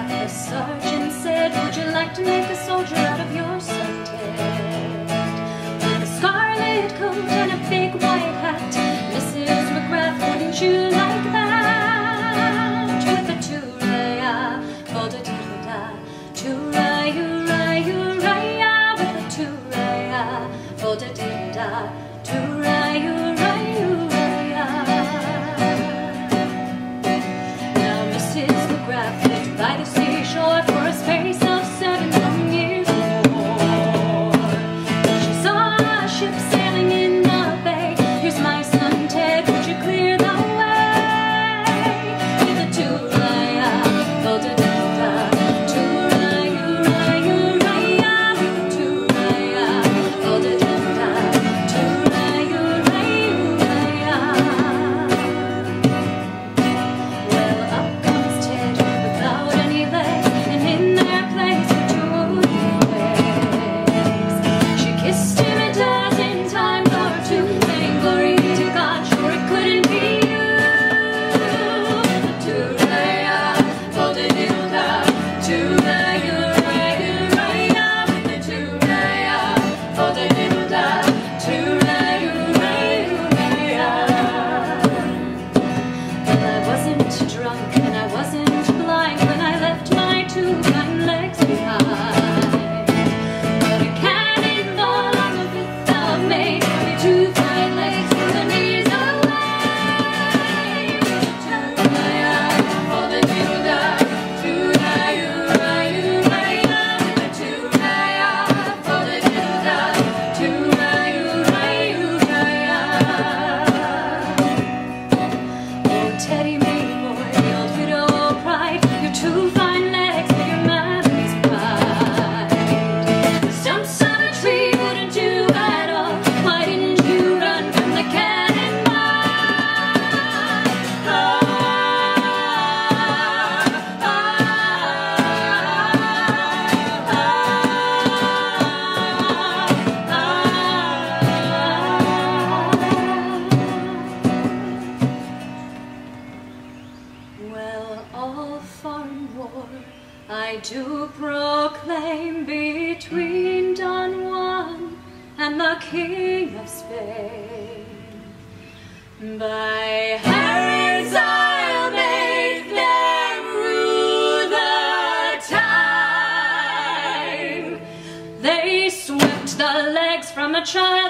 McGrath, the sergeant, said, would you like to make a soldier out of your son Ted? With a scarlet coat and a big white hat, Mrs. McGrath, wouldn't you like that? With a tooraya, bo-da-diddle-da, tooraya, with a tooraya, bo-da-diddle-da, tooraya. Lived by the seashore for a space of 7 long years more. She saw a ship sailing in the bay. Here's my son Ted, would you clear the way? With a tooraya, bo-da-diddle-da, tooraya, with a tooraya, bo-da-diddle-da, tooraya. Well, up comes Ted without any legs, and in their place were 2 wooden pegs. She kissed him a dozen times or 2, saying, glory to God, sure it couldn't be you. With a tooraya, bo-da-diddle-da, tooraya, with a tooraya, bo-da-diddle-da, tooraya. Well, I wasn't drunk and I wasn't blind when I left my 2 fine legs behind. But a cannonball on the 5th of May carried me 2 fine legs from the knees away. With a tooraya, bo-da-diddle-da, tooraya, with a tooraya, bo-da-diddle-da, tooraya. Oh, Teddy, May boy, the old widow cried, your 2 fine legs for your mammy's pride. The stumps of a tree wouldn't do at all. Why didn't you run from the cannonball? Well, all foreign war I do proclaim between Don Juan and the King of Spain. By Herod's I'll make them rue the time they swept the legs from a child.